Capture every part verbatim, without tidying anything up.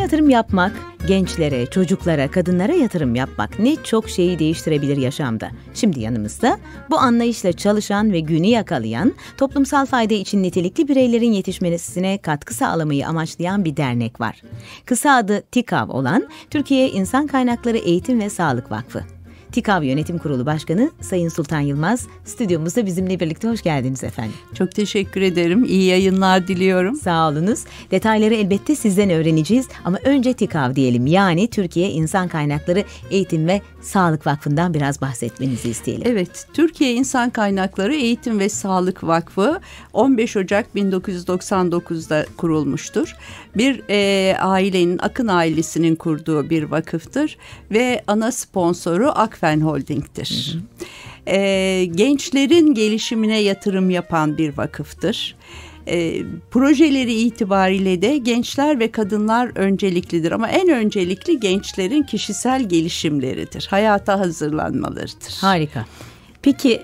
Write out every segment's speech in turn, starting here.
yatırım yapmak, gençlere, çocuklara, kadınlara yatırım yapmak ne çok şeyi değiştirebilir yaşamda. Şimdi yanımızda bu anlayışla çalışan ve günü yakalayan, toplumsal fayda için nitelikli bireylerin yetişmesine katkı sağlamayı amaçlayan bir dernek var. Kısa adı TİKAV olan Türkiye İnsan Kaynakları Eğitim ve Sağlık Vakfı. TİKAV Yönetim Kurulu Başkanı Sayın Sultan Yılmaz stüdyomuzda bizimle birlikte. Hoş geldiniz efendim. Çok teşekkür ederim. İyi yayınlar diliyorum. Sağ olunuz. Detayları elbette sizden öğreneceğiz ama önce TİKAV diyelim. Yani Türkiye İnsan Kaynakları Eğitim ve Sağlık Vakfı'ndan biraz bahsetmenizi isteyelim. Evet, Türkiye İnsan Kaynakları Eğitim ve Sağlık Vakfı on beş Ocak bin dokuz yüz doksan dokuzda kurulmuştur. Bir e, ailenin, Akın ailesinin kurduğu bir vakıftır ve ana sponsoru Akfen Holding'tir. Hı hı. E, gençlerin gelişimine yatırım yapan bir vakıftır. E, projeleri itibariyle de gençler ve kadınlar önceliklidir ama en öncelikli gençlerin kişisel gelişimleridir. Hayata hazırlanmalarıdır. Harika. Peki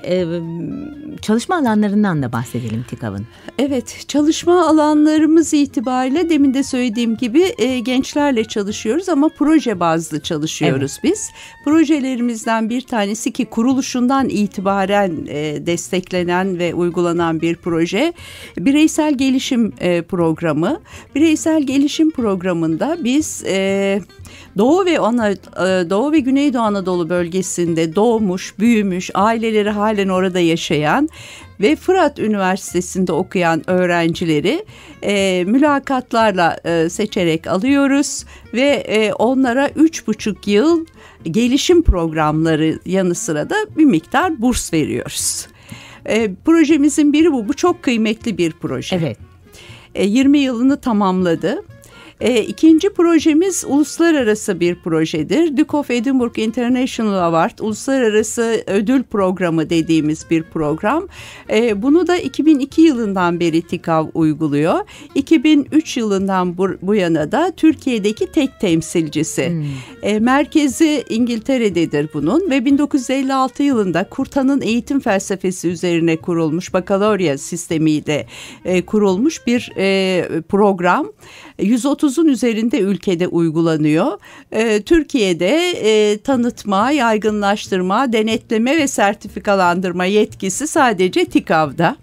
çalışma alanlarından da bahsedelim TİKAV'ın. Evet, çalışma alanlarımız itibariyle demin de söylediğim gibi e, gençlerle çalışıyoruz ama proje bazlı çalışıyoruz evet. Biz. Projelerimizden bir tanesi ki kuruluşundan itibaren e, desteklenen ve uygulanan bir proje. Bireysel gelişim e, programı. Bireysel gelişim programında biz e, Doğu ve Ana, Doğu ve Güneydoğu Anadolu bölgesinde doğmuş, büyümüş, aileleri halen orada yaşayan ve Fırat Üniversitesi'nde okuyan öğrencileri e, mülakatlarla e, seçerek alıyoruz ve e, onlara üç buçuk yıl gelişim programları yanı sıra da bir miktar burs veriyoruz. E, projemizin biri bu. Bu çok kıymetli bir proje. Evet. E, yirmi yılını tamamladı. E, ikinci projemiz uluslararası bir projedir. Duke of Edinburgh International Award, uluslararası ödül programı dediğimiz bir program. E, bunu da iki bin iki yılından beri TİKAV uyguluyor. iki bin üç yılından bu, bu yana da Türkiye'deki tek temsilcisi. Hmm. E, merkezi İngiltere'dedir bunun ve bin dokuz yüz elli altı yılında Kurtan'ın eğitim felsefesi üzerine kurulmuş, bakalorya sistemiyle e, kurulmuş bir e, program. yüz otuzun üzerinde ülkede uygulanıyor. Ee, Türkiye'de e, tanıtma, yaygınlaştırma, denetleme ve sertifikalandırma yetkisi sadece TİKAV'da.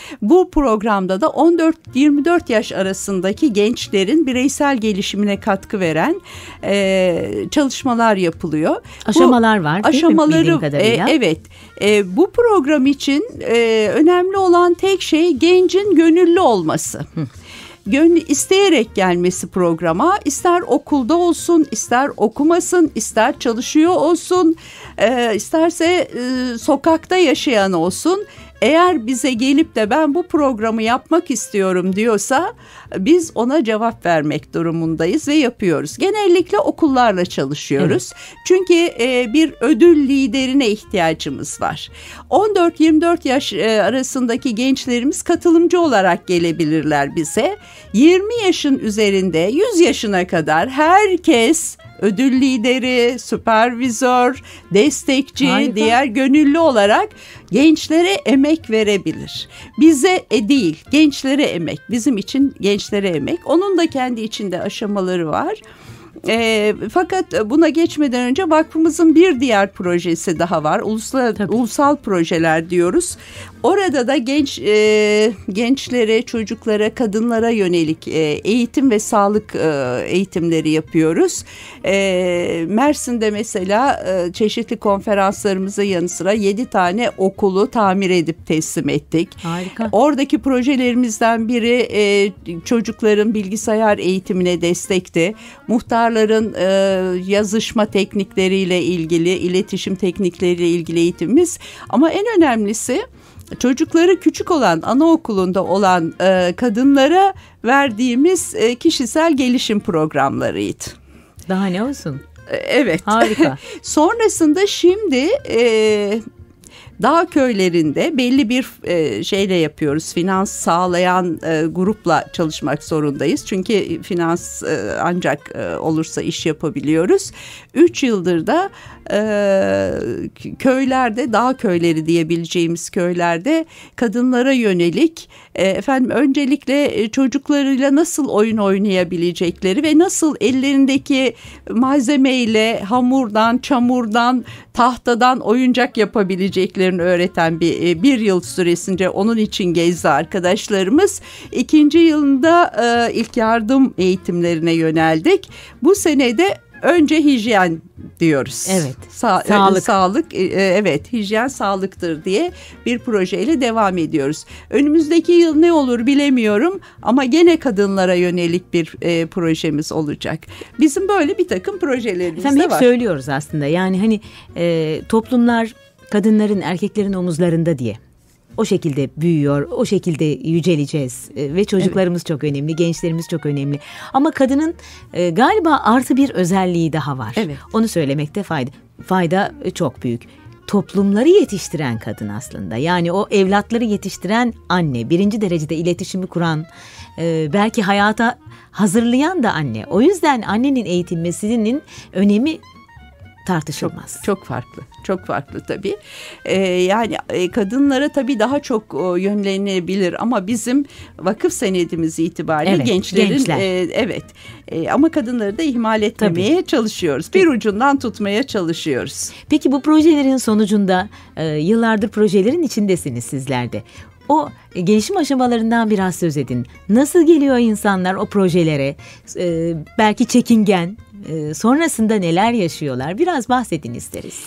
Bu programda da on dört yirmi dört yaş arasındaki gençlerin bireysel gelişimine katkı veren e, çalışmalar yapılıyor. Aşamalar bu, var değil aşamaları, mi? Bildiğim e, evet. E, bu program için e, önemli olan tek şey gencin gönüllü olması. Hı. Gönlü isteyerek gelmesi programa, ister okulda olsun, ister okumasın, ister çalışıyor olsun, e, isterse e, sokakta yaşayan olsun. Eğer bize gelip de ben bu programı yapmak istiyorum diyorsa biz ona cevap vermek durumundayız ve yapıyoruz. Genellikle okullarla çalışıyoruz. Evet. Çünkü e, bir ödül liderine ihtiyacımız var. on dört yirmi dört yaş e, arasındaki gençlerimiz katılımcı olarak gelebilirler bize. yirmi yaşın üzerinde yüz yaşına kadar herkes ödül lideri, süpervizör, destekçi, harika, diğer gönüllü olarak gençlere emek verebilir. Bize e değil, gençlere emek. Bizim için gençlere emek. Onun da kendi içinde aşamaları var. E, fakat buna geçmeden önce vakfımızın bir diğer projesi daha var. Ulusal, ulusal projeler diyoruz. Orada da genç e, gençlere, çocuklara, kadınlara yönelik e, eğitim ve sağlık e, eğitimleri yapıyoruz. E, Mersin'de mesela e, çeşitli konferanslarımızın yanı sıra yedi tane okulu tamir edip teslim ettik. Harika. Oradaki projelerimizden biri e, çocukların bilgisayar eğitimine destekti. Muhtarların e, yazışma teknikleriyle ilgili, iletişim teknikleriyle ilgili eğitimimiz. Ama en önemlisi çocukları küçük olan, anaokulunda olan e, kadınlara verdiğimiz e, kişisel gelişim programlarıydı. Daha ne olsun? Evet. Harika. Sonrasında şimdi e, dağ köylerinde belli bir e, şeyle yapıyoruz. Finans sağlayan e, grupla çalışmak zorundayız. Çünkü finans e, ancak e, olursa iş yapabiliyoruz. Üç yıldır da e, köylerde, dağ köyleri diyebileceğimiz köylerde kadınlara yönelik e, efendim öncelikle çocuklarıyla nasıl oyun oynayabilecekleri ve nasıl ellerindeki malzemeyle hamurdan, çamurdan, tahtadan oyuncak yapabileceklerini öğreten bir bir yıl süresince onun için gezdi arkadaşlarımız. İkinci yılında e, ilk yardım eğitimlerine yöneldik. Bu senede önce hijyen diyoruz. Evet. Sa- sağlık. Sağlık, e, evet, hijyen sağlıktır diye bir projeyle devam ediyoruz. Önümüzdeki yıl ne olur bilemiyorum ama gene kadınlara yönelik bir e, projemiz olacak. Bizim böyle bir takım projelerimiz Efendim, de hep var. söylüyoruz aslında. Yani hani e, toplumlar kadınların, erkeklerin omuzlarında diye. O şekilde büyüyor, o şekilde yüceleceğiz e, ve çocuklarımız evet. çok önemli, gençlerimiz çok önemli. Ama kadının e, galiba artı bir özelliği daha var. Evet. Onu söylemekte fayda, fayda çok büyük. Toplumları yetiştiren kadın aslında. Yani o evlatları yetiştiren anne, birinci derecede iletişimi kuran, e, belki hayata hazırlayan da anne. O yüzden annenin eğitilmesinin önemi tartışılmaz. Çok, çok farklı. Çok farklı tabii. Ee, yani e, kadınlara tabii daha çok o, yönlenebilir ama bizim vakıf senedimiz itibariyle evet, gençlerin e, evet e, ama kadınları da ihmal etmemeye tabii. çalışıyoruz. Bir ucundan tutmaya çalışıyoruz. Peki bu projelerin sonucunda e, yıllardır projelerin içindesiniz sizler de. O gelişim aşamalarından biraz söz edin. Nasıl geliyor insanlar o projelere? Ee, belki çekingen. Ee, sonrasında neler yaşıyorlar? Biraz bahsedin isteriz.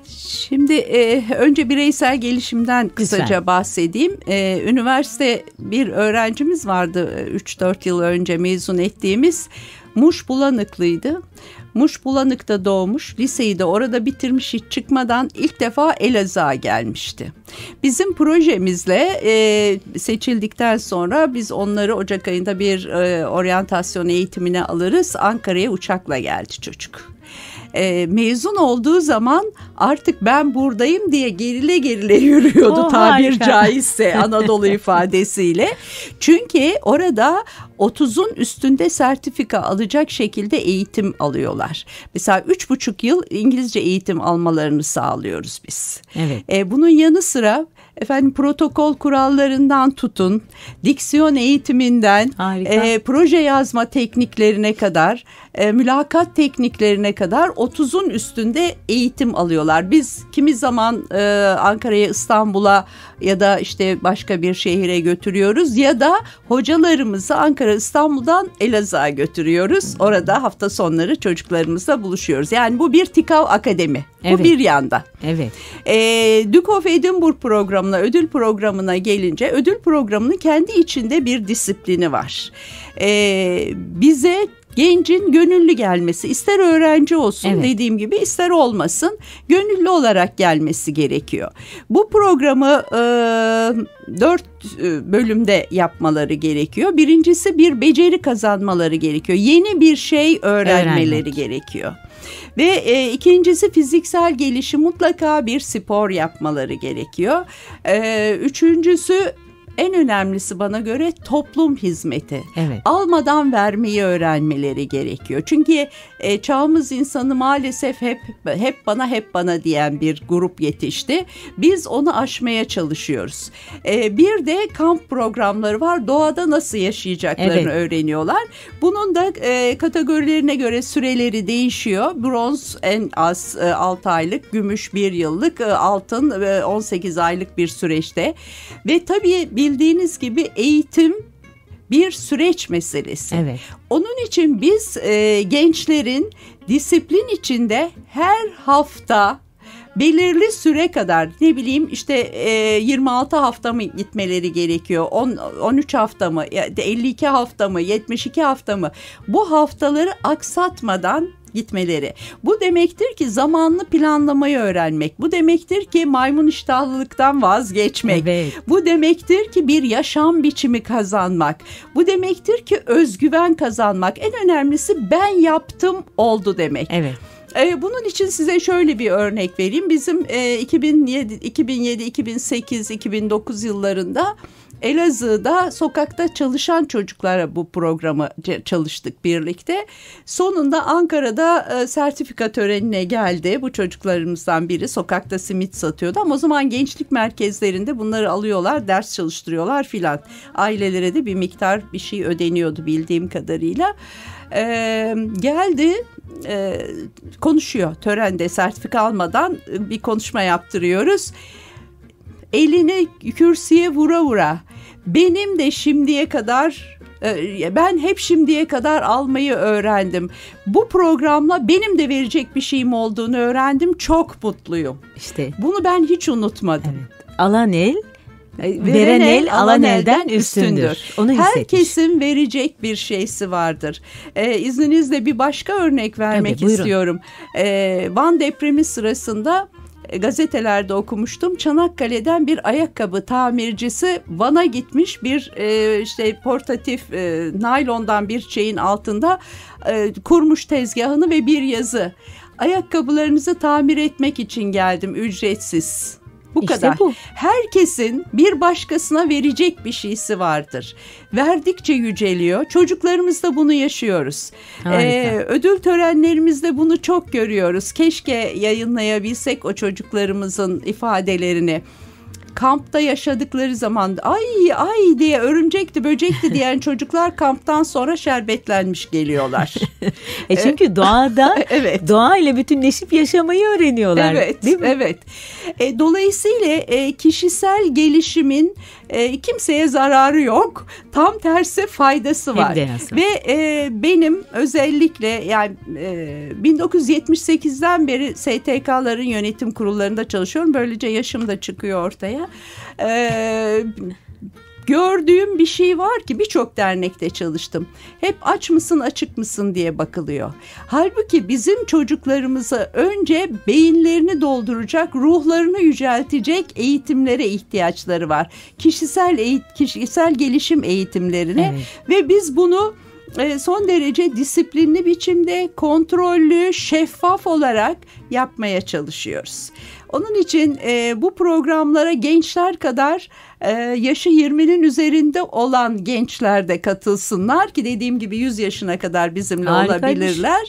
Şimdi e, önce bireysel gelişimden kısaca Lütfen. bahsedeyim. E, üniversite bir öğrencimiz vardı üç dört yıl önce mezun ettiğimiz. Muş Bulanıklıydı. Muş Bulanık'ta doğmuş, liseyi de orada bitirmiş, hiç çıkmadan ilk defa Elazığ'a gelmişti. Bizim projemizle e, seçildikten sonra biz onları Ocak ayında bir e, oryantasyon eğitimine alırız. Ankara'ya uçakla geldi çocuk. E, mezun olduğu zaman artık ben buradayım diye gerile gerile yürüyordu oh, tabir harika. caizse Anadolu ifadesiyle. Çünkü orada otuzun üstünde sertifika alacak şekilde eğitim alıyorlar. Mesela üç buçuk yıl İngilizce eğitim almalarını sağlıyoruz biz. Evet. E, bunun yanı sıra efendim protokol kurallarından tutun, diksiyon eğitiminden, e, proje yazma tekniklerine kadar, e, mülakat tekniklerine kadar otuzun üstünde eğitim alıyorlar. Biz kimi zaman e, Ankara'ya, İstanbul'a ya da işte başka bir şehire götürüyoruz ya da hocalarımızı Ankara, İstanbul'dan Elazığ'a götürüyoruz. Orada hafta sonları çocuklarımızla buluşuyoruz. Yani bu bir TİKAV Akademi. Evet. Bu bir yanda. Evet. E, Duke of Edinburgh programına, ödül programına gelince ödül programının kendi içinde bir disiplini var. E, bize gencin gönüllü gelmesi, ister öğrenci olsun evet. dediğim gibi ister olmasın, gönüllü olarak gelmesi gerekiyor. Bu programı e, dört bölümde yapmaları gerekiyor. Birincisi bir beceri kazanmaları gerekiyor. Yeni bir şey öğrenmeleri Öğrenmek. gerekiyor. Ve e, ikincisi fiziksel gelişim, mutlaka bir spor yapmaları gerekiyor. E, üçüncüsü, en önemlisi bana göre toplum hizmeti. Evet. Almadan vermeyi öğrenmeleri gerekiyor. Çünkü e, çağımız insanı maalesef hep hep bana hep bana diyen bir grup yetişti. Biz onu aşmaya çalışıyoruz. E, bir de kamp programları var. Doğada nasıl yaşayacaklarını evet. öğreniyorlar. Bunun da e, kategorilerine göre süreleri değişiyor. Bronz en az e, altı aylık, gümüş bir yıllık, e, altın e, on sekiz aylık bir süreçte. Ve tabii bir bildiğiniz gibi eğitim bir süreç meselesi. Evet. Onun için biz e, gençlerin disiplin içinde her hafta belirli süre kadar, ne bileyim işte e, yirmi altı hafta mı gitmeleri gerekiyor, on, on üç hafta mı, elli iki hafta mı, yetmiş iki hafta mı, bu haftaları aksatmadan gitmeleri. Bu demektir ki zamanlı planlamayı öğrenmek. Bu demektir ki maymun iştahlılıktan vazgeçmek. Evet. Bu demektir ki bir yaşam biçimi kazanmak. Bu demektir ki özgüven kazanmak. En önemlisi ben yaptım oldu demek. Evet. E, bunun için size şöyle bir örnek vereyim. Bizim e, iki bin yedi, iki bin yedi, iki bin sekiz, iki bin dokuz yıllarında Elazığ'da sokakta çalışan çocuklara bu programı çalıştık birlikte. Sonunda Ankara'da e, sertifika törenine geldi. Bu çocuklarımızdan biri sokakta simit satıyordu ama o zaman gençlik merkezlerinde bunları alıyorlar, ders çalıştırıyorlar filan. Ailelere de bir miktar bir şey ödeniyordu bildiğim kadarıyla. E, geldi e, konuşuyor törende, sertifika almadan bir konuşma yaptırıyoruz. Elini kürsüye vura vura benim de şimdiye kadar ben hep şimdiye kadar almayı öğrendim. Bu programla benim de verecek bir şeyim olduğunu öğrendim. Çok mutluyum. İşte bunu ben hiç unutmadım. Evet. Alan el, veren el alan elden üstündür. Onu hissetmiş. Herkesin verecek bir şeysi vardır. Ee, izninizle bir başka örnek vermek Tabii, istiyorum. Ee, Van depremi sırasında gazetelerde okumuştum. Çanakkale'den bir ayakkabı tamircisi Van'a gitmiş, bir e, işte portatif e, naylondan bir şeyin altında e, kurmuş tezgahını ve bir yazı. Ayakkabılarınızı tamir etmek için geldim, ücretsiz. Bu işte kadar. Bu. Herkesin bir başkasına verecek bir şeysi vardır. Verdikçe yüceliyor. Çocuklarımızda bunu yaşıyoruz. Ee, ödül törenlerimizde bunu çok görüyoruz. Keşke yayınlayabilsek o çocuklarımızın ifadelerini. Kampta yaşadıkları zaman ay ay diye örümcekti böcekti diyen çocuklar kamptan sonra şerbetlenmiş geliyorlar. e çünkü doğada evet. doğayla bütünleşip yaşamayı öğreniyorlar. Evet, değil mi? Evet. E, dolayısıyla e, kişisel gelişimin e, kimseye zararı yok. Tam tersi faydası var. Ve e, benim özellikle yani e, bin dokuz yüz yetmiş sekizden beri S T K'ların yönetim kurullarında çalışıyorum. Böylece yaşım da çıkıyor ortaya. Ee, gördüğüm bir şey var ki birçok dernekte çalıştım. Hep aç mısın açık mısın diye bakılıyor. Halbuki bizim çocuklarımıza önce beyinlerini dolduracak, ruhlarını yüceltecek eğitimlere ihtiyaçları var. Kişisel eğit- kişisel gelişim eğitimlerine evet. Ve biz bunu son derece disiplinli biçimde, kontrollü, şeffaf olarak yapmaya çalışıyoruz. Onun için e, bu programlara gençler kadar e, yaşı yirminin üzerinde olan gençler de katılsınlar ki dediğim gibi yüz yaşına kadar bizimle Harikaymış. olabilirler.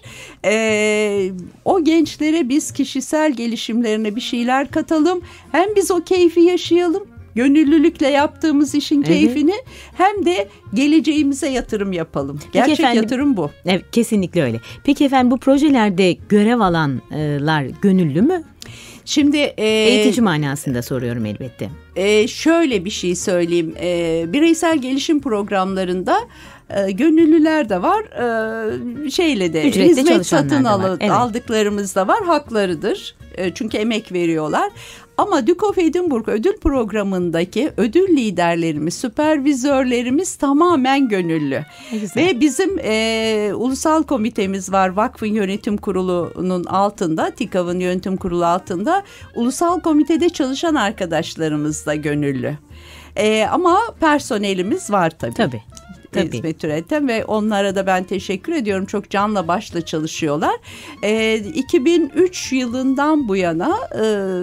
E, o gençlere biz kişisel gelişimlerine bir şeyler katalım. Hem biz o keyfi yaşayalım. Gönüllülükle yaptığımız işin evet. keyfini hem de geleceğimize yatırım yapalım. Peki Gerçek efendim, yatırım bu. Evet, kesinlikle öyle. Peki efendim bu projelerde görev alanlar gönüllü mü? Şimdi e, eğitici manasında soruyorum elbette. E, şöyle bir şey söyleyeyim. E, bireysel gelişim programlarında e, gönüllüler de var. E, şeyle de Ücretli hizmet satın al- evet. aldıklarımız da var. Haklarıdır. E, çünkü emek veriyorlar. Ama Duke of Edinburgh ödül programındaki ödül liderlerimiz, süpervizörlerimiz tamamen gönüllü. Ve bizim e, ulusal komitemiz var. Vakfın yönetim kurulunun altında, TİKAV'ın yönetim kurulu altında. Ulusal komitede çalışan arkadaşlarımız da gönüllü. E, ama personelimiz var tabii. Tabii. Tabii. Hizmet üreten ve onlara da ben teşekkür ediyorum. Çok canla başla çalışıyorlar. E, iki bin üç yılından bu yana e,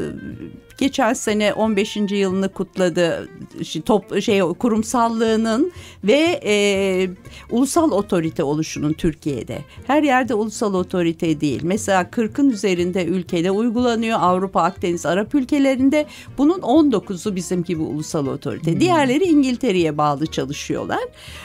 geçen sene on beşinci yılını kutladı. Top, şey, kurumsallığının ve e, ulusal otorite oluşunun Türkiye'de. Her yerde ulusal otorite değil. Mesela kırkın üzerinde ülkede uygulanıyor. Avrupa, Akdeniz, Arap ülkelerinde. Bunun on dokuzu bizim gibi ulusal otorite. Hmm. Diğerleri İngiltere'ye bağlı çalışıyorlar.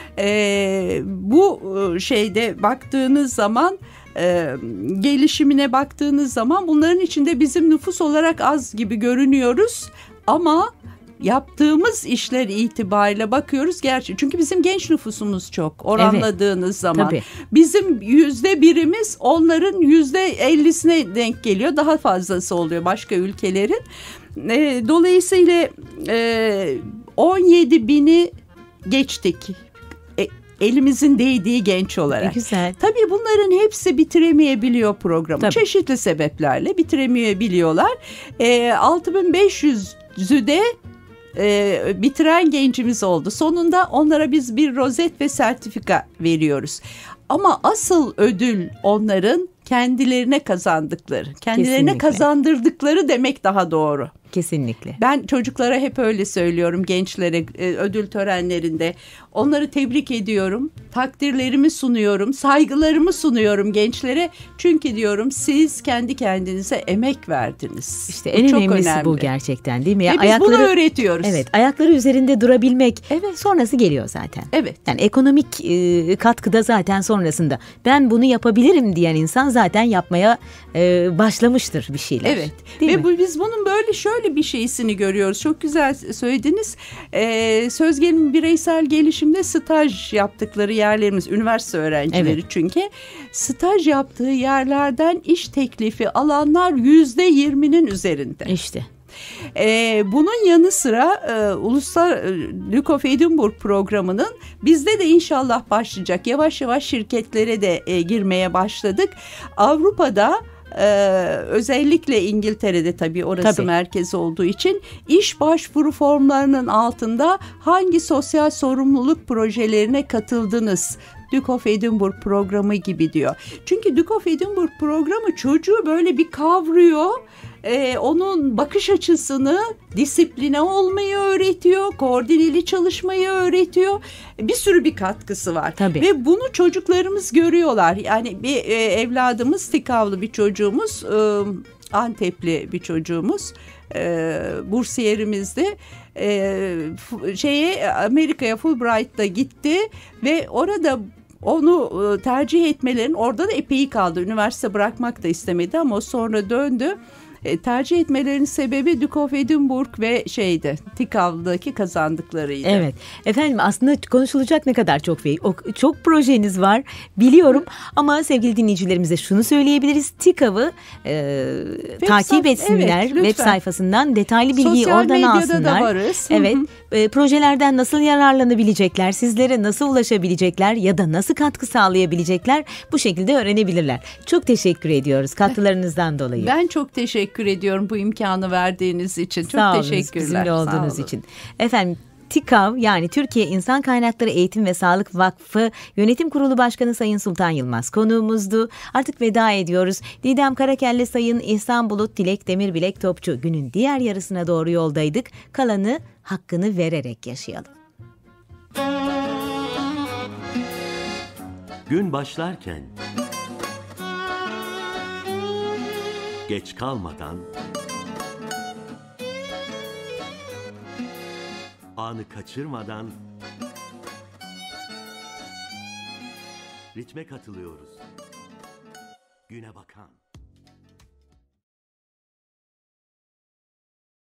E, bu şeyde baktığınız zaman e, gelişimine baktığınız zaman bunların içinde bizim nüfus olarak az gibi görünüyoruz ama yaptığımız işler itibariyle bakıyoruz gerçi çünkü bizim genç nüfusumuz çok oranladığınız evet, zaman tabii. Bizim yüzde birimiz onların yüzde ellisine denk geliyor, daha fazlası oluyor başka ülkelerin. E, dolayısıyla e, on yedi bini geçtik. Elimizin değdiği genç olarak. E, güzel. Tabii bunların hepsi bitiremeyebiliyor programı. Tabii. Çeşitli sebeplerle bitiremeyebiliyorlar. E, altı bin beş yüzü de e, bitiren gencimiz oldu. Sonunda onlara biz bir rozet ve sertifika veriyoruz. Ama asıl ödül onların kendilerine kazandıkları, kendilerine Kesinlikle. kazandırdıkları demek daha doğru. Kesinlikle. Ben çocuklara hep öyle söylüyorum, gençlere e, ödül törenlerinde. Onları tebrik ediyorum, takdirlerimi sunuyorum, saygılarımı sunuyorum gençlere. Çünkü diyorum siz kendi kendinize emek verdiniz. İşte Bu en çok önemlisi önemli. bu gerçekten, değil mi? Ve biz bunu öğretiyoruz. Evet, ayakları üzerinde durabilmek. Evet. Sonrası geliyor zaten. Evet. Yani ekonomik e, katkıda zaten sonrasında. Ben bunu yapabilirim diyen insan zaten yapmaya e, başlamıştır bir şeyler. Evet. Değil Ve mi? bu, biz bunun böyle şöyle bir şeysini görüyoruz. Çok güzel söylediniz. Ee, Sözgel'in bireysel gelişimde staj yaptıkları yerlerimiz, üniversite öğrencileri Evet. çünkü staj yaptığı yerlerden iş teklifi alanlar yüzde yirminin üzerinde. İşte. Ee, bunun yanı sıra e, Uluslar e, Duke of Edinburgh programının bizde de inşallah başlayacak. Yavaş yavaş şirketlere de e, girmeye başladık. Avrupa'da Ee, özellikle İngiltere'de tabii orası Tabii. merkez olduğu için iş başvuru formlarının altında hangi sosyal sorumluluk projelerine katıldınız? Duke of Edinburgh programı gibi diyor. Çünkü Duke of Edinburgh programı çocuğu böyle bir kavruyor. Ee, onun bakış açısını, disipline olmayı öğretiyor, koordineli çalışmayı öğretiyor. Bir sürü bir katkısı var. Tabii. Ve bunu çocuklarımız görüyorlar. Yani bir e, evladımız, Tikavlı bir çocuğumuz, e, Antepli bir çocuğumuz, e, bursiyerimizdi. E, f- şeye Amerika'ya Fulbright'ta gitti ve orada onu e, tercih etmelerin, orada da epey kaldı. Üniversite bırakmak da istemedi ama o sonra döndü. E, tercih etmelerinin sebebi Duke of Edinburgh ve şeydi, Tikav'daki kazandıklarıydı. Evet. Efendim aslında konuşulacak ne kadar çok şey, o- çok projeniz var biliyorum ama sevgili dinleyicilerimize şunu söyleyebiliriz. TİKAV'ı e, takip sayf- etsinler. evet, lütfen. Web sayfasından detaylı bilgiyi Sosyal oradan medyada alsınlar. da varız. Hı Evet. hı. E, projelerden nasıl yararlanabilecekler, sizlere nasıl ulaşabilecekler ya da nasıl katkı sağlayabilecekler bu şekilde öğrenebilirler. Çok teşekkür ediyoruz katkılarınızdan dolayı. Ben çok teşekkür ediyorum bu imkanı verdiğiniz için. Çok Sağ olunuz, teşekkürler. bizimle Sağ olduğunuz olun. için. Efendim TİKAV yani Türkiye İnsan Kaynakları Eğitim ve Sağlık Vakfı Yönetim Kurulu Başkanı Sayın Sultan Yılmaz konuğumuzdu. Artık veda ediyoruz. Didem Karakelle, Sayın İhsan Bulut, Dilek Demirbilek Topçu. Günün diğer yarısına doğru yoldaydık. Kalanı hakkını vererek yaşayalım. Gün başlarken geç kalmadan anı kaçırmadan ritme katılıyoruz. Güne bakan.